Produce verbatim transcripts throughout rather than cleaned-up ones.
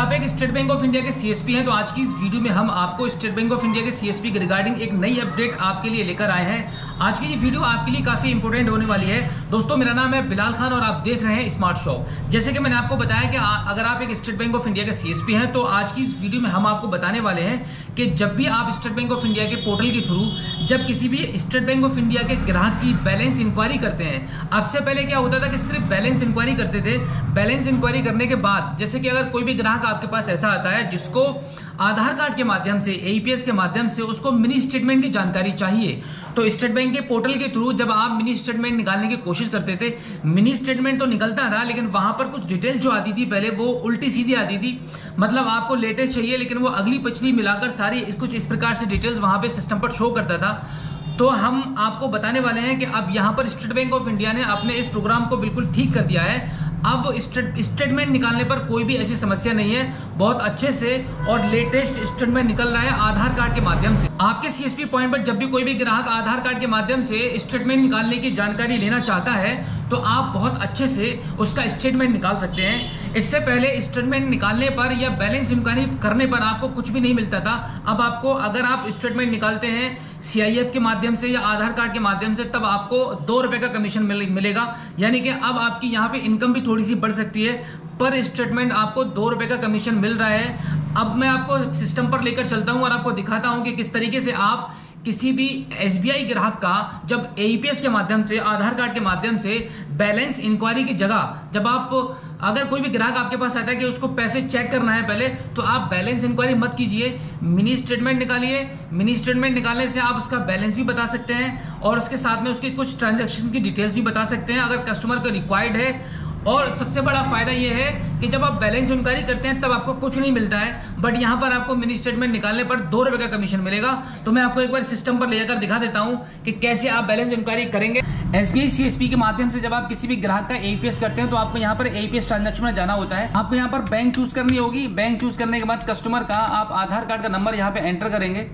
आप एक State Bank of India के सीएसपी हैं तो आज की इस वीडियो में हम आपको स्टेट बैंक ऑफ इंडिया के सीएसपी के रिगार्डिंग एक नई अपडेट आपके लिए लेकर आए हैं। आज की ये वीडियो आपके लिए काफी इंपॉर्टेंट होने वाली है। दोस्तों, मेरा नाम है बिलाल खान और आप देख रहे हैं स्मार्ट शॉप। जैसे कि मैंने आपको बताया कि आ, अगर आप एक स्टेट बैंक ऑफ इंडिया के सीएसपी हैं तो आज की इस वीडियो में हम आपको बताने वाले हैं कि जब भी आप स्टेट बैंक ऑफ इंडिया के पोर्टल के थ्रू जब किसी भी स्टेट बैंक ऑफ इंडिया के ग्राहक की बैलेंस इंक्वायरी करते हैं, अब से पहले क्या होता था कि सिर्फ बैलेंस इंक्वायरी करते थे। बैलेंस इंक्वायरी करने के बाद जैसे कि अगर कोई भी ग्राहक आपके पास ऐसा आता है जिसको आधार कार्ड के माध्यम से, एईपीएस के माध्यम से उसको मिनी स्टेटमेंट की जानकारी चाहिए, तो स्टेट बैंक के पोर्टल के थ्रू जब आप मिनी स्टेटमेंट निकालने की कोशिश करते थे, मिनी स्टेटमेंट तो निकलता था लेकिन वहां पर कुछ डिटेल जो आती थी पहले वो उल्टी सीधी आती थी। मतलब आपको लेटेस्ट चाहिए लेकिन वो अगली पिछली मिलाकर सारी कुछ इस प्रकार से डिटेल्स वहां पे सिस्टम पर शो करता था। तो हम आपको बताने वाले हैं कि अब यहां पर स्टेट बैंक ऑफ इंडिया ने अपने इस प्रोग्राम को बिल्कुल ठीक कर दिया है। अब स्टेटमेंट निकालने पर कोई भी ऐसी समस्या नहीं है, बहुत अच्छे से और लेटेस्ट स्टेटमेंट निकल रहा है आधार कार्ड के माध्यम से। आपके सीएसपी पॉइंट पर जब भी कोई भी ग्राहक आधार कार्ड के माध्यम से स्टेटमेंट निकालने की जानकारी लेना चाहता है तो आप बहुत अच्छे से उसका स्टेटमेंट निकाल सकते हैं। इससे पहले स्टेटमेंट निकालने पर या बैलेंस इंक्वायरी करने पर आपको कुछ भी नहीं मिलता था। अब आपको अगर आप स्टेटमेंट निकालते हैं सीआईएफ के माध्यम से या आधार कार्ड के माध्यम से तब आपको दो रुपए का कमीशन मिलेगा। यानी कि अब आपकी यहाँ पे इनकम भी थोड़ी सी बढ़ सकती है। पर स्टेटमेंट आपको दो रुपए का कमीशन मिल रहा है। अब मैं आपको सिस्टम पर लेकर चलता हूं और आपको दिखाता हूं कि किस तरीके से आप किसी भी एसबीआई ग्राहक का जब एईपीएस के माध्यम से, आधार कार्ड के माध्यम से बैलेंस इंक्वायरी की जगह जब आप अगर कोई भी ग्राहक आपके पास आता है कि उसको पैसे चेक करना है पहले, तो आप बैलेंस इंक्वायरी मत कीजिए, मिनी स्टेटमेंट निकालिए। मिनी स्टेटमेंट निकालने से आप उसका बैलेंस भी बता सकते हैं और उसके साथ में उसके कुछ ट्रांजैक्शन की डिटेल्स भी बता सकते हैं अगर कस्टमर को रिक्वायर्ड है। और सबसे बड़ा फायदा यह है कि जब आप बैलेंस इंक्वायरी करते हैं तब आपको कुछ नहीं मिलता है, बट यहां पर आपको मिनी स्टेटमेंट निकालने पर दो रुपए का कमीशन मिलेगा। तो मैं आपको एक बार सिस्टम पर लेकर दिखा देता हूं कि कैसे आप बैलेंस इंक्वायरी करेंगे। एसबीआई सीएसपी के माध्यम से जब आप किसी भी ग्राहक का एईपीएस करते हैं तो आपको यहाँ पर एईपीएस ट्रांजैक्शन में जाना होता है। आपको यहाँ पर बैंक चूज करनी होगी। बैंक चूज करने के बाद कस्टमर का आप आधार कार्ड का नंबर यहाँ पे एंटर करेंगे।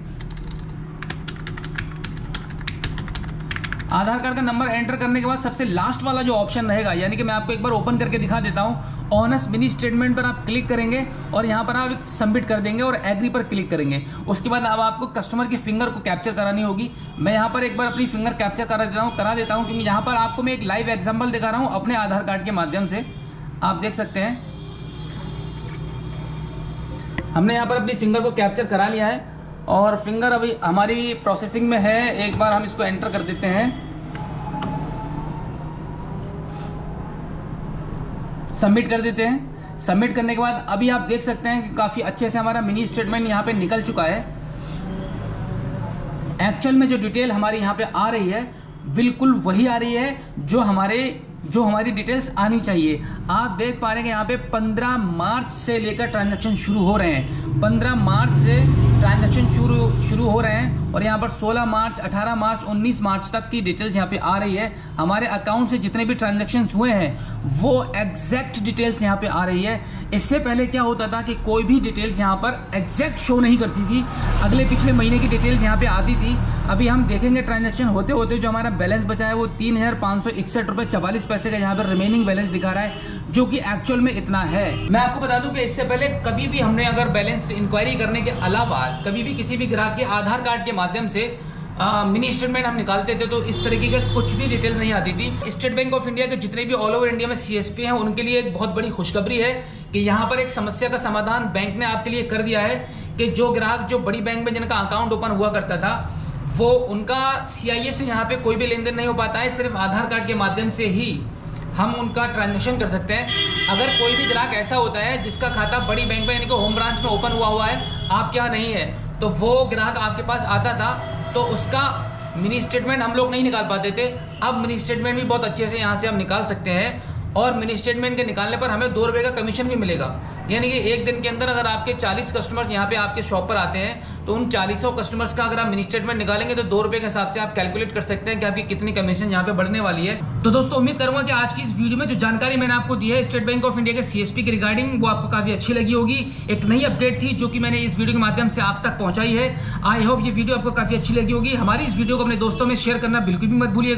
आधार कार्ड का नंबर एंटर करने के बाद सबसे लास्ट वाला जो ऑप्शन रहेगा, यानी कि मैं आपको एक बार ओपन करके दिखा देता हूं, ऑनेस्ट मिनी स्टेटमेंट पर आप क्लिक करेंगे और यहां पर आप सबमिट कर देंगे और एग्री पर क्लिक करेंगे। उसके बाद अब आपको कस्टमर की फिंगर को कैप्चर करानी होगी। मैं यहां पर एक बार अपनी फिंगर कैप्चर करा देता हूं करा देता हूं क्योंकि यहां पर आपको मैं एक लाइव एग्जाम्पल दिखा रहा हूं अपने आधार कार्ड के माध्यम से। आप देख सकते हैं हमने यहाँ पर अपनी फिंगर को कैप्चर करा लिया है और फिंगर अभी हमारी प्रोसेसिंग में है। एक बार हम इसको एंटर कर देते हैं, सबमिट कर देते हैं। सबमिट करने के बाद अभी आप देख सकते हैं कि काफी अच्छे से हमारा मिनी स्टेटमेंट यहाँ पे निकल चुका है। एक्चुअल में जो डिटेल हमारी यहाँ पे आ रही है बिल्कुल वही आ रही है जो हमारे जो हमारी डिटेल्स आनी चाहिए। आप देख पा रहे हैं यहाँ पे पंद्रह मार्च से लेकर ट्रांजैक्शन शुरू हो रहे हैं। पंद्रह मार्च से ट्रांजैक्शन शुरू शुरू हो रहे हैं और यहाँ पर सोलह मार्च, अठारह मार्च, उन्नीस मार्च तक की डिटेल्स यहाँ पे आ रही है। हमारे अकाउंट से जितने भी ट्रांजैक्शन हुए हैं वो एग्जैक्ट डिटेल्स यहाँ पे आ रही है। इससे पहले क्या होता था कि कोई भी डिटेल्स यहाँ पर एग्जैक्ट शो नहीं करती थी, अगले पिछले महीने की डिटेल्स यहाँ पे आती थी। अभी हम देखेंगे ट्रांजैक्शन होते होते जो हमारा बैलेंस बचा है वो तीन हजार पाँच सौ इकसठ रुपए चवालीस पैसे का यहाँ पर रिमेनिंग बैलेंस दिखा रहा है, जो कि एक्चुअल में इतना है। मैं आपको बता दूं कि इससे पहले कभी भी हमने अगर बैलेंस इंक्वायरी करने के अलावा कभी भी किसी भी ग्राहक के आधार कार्ड के माध्यम से मिनी स्टेटमेंट हम निकालते थे तो इस तरीके का कुछ भी डिटेल नहीं आती थी। स्टेट बैंक ऑफ इंडिया के जितने भी ऑल ओवर इंडिया में सीएसपी हैं उनके लिए एक बहुत बड़ी खुशखबरी है कि यहाँ पर एक समस्या का समाधान बैंक ने आपके लिए कर दिया है कि जो ग्राहक जो बड़ी बैंक में जिनका अकाउंट ओपन हुआ करता था वो उनका सीआईएफ से यहाँ पे कोई भी लेन देन नहीं हो पाता है, सिर्फ आधार कार्ड के माध्यम से ही हम उनका ट्रांजैक्शन कर सकते हैं। अगर कोई भी ग्राहक ऐसा होता है जिसका खाता बड़ी बैंक में यानी कि होम ब्रांच में ओपन हुआ हुआ है, आपके यहाँ नहीं है, तो वो ग्राहक आपके पास आता था तो उसका मिनी स्टेटमेंट हम लोग नहीं निकाल पाते थे। अब मिनी स्टेटमेंट भी बहुत अच्छे से यहाँ से हम निकाल सकते हैं और मिनी स्टेटमेंट के निकालने पर हमें दो रुपए का कमीशन भी मिलेगा। यानी कि एक दिन के अंदर अगर आपके चालीस कस्टमर्स यहाँ पे आपके शॉप पर आते हैं तो उन चालीसों कस्टमर्स का अगर आप मिनी स्टेटमेंट निकालेंगे तो दो रुपए के हिसाब से आप कैलकुलेट कर सकते हैं कि आपकी कितनी कमीशन यहाँ पे बढ़ने वाली है। तो दोस्तों, उम्मीद करूंगा कि आज की इस वीडियो में जो जानकारी मैंने आपको दी है स्टेट बैंक ऑफ इंडिया के सीएसपी के रिगार्डिंग वो आपको काफी अच्छी लगी होगी। एक नई अपडेट थी जो कि मैंने इस वीडियो के माध्यम से आप तक पहुंचाई है। आई होप ये वीडियो आपको काफी अच्छी लगी होगी। हमारी इस वीडियो को अपने दोस्तों में शेयर करना बिल्कुल भी मत भूलिएगा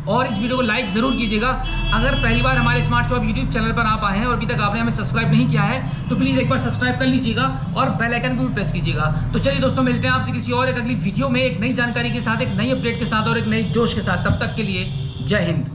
और इस वीडियो को लाइक जरूर कीजिएगा। अगर पहली बार हमारे स्मार्ट शॉप यूट्यूब चैनल पर आप आए हैं और अभी तक आपने हमें सब्सक्राइब नहीं किया है तो प्लीज एक बार सब्सक्राइब कर लीजिएगा और बेल आइकन को भी प्रेस कीजिएगा। तो चलिए दोस्तों, मिलते हैं आपसे किसी और एक अगली वीडियो में एक नई जानकारी के साथ, एक नई अपडेट के साथ और एक नई जोश के साथ। तब तक के लिए जय हिंद।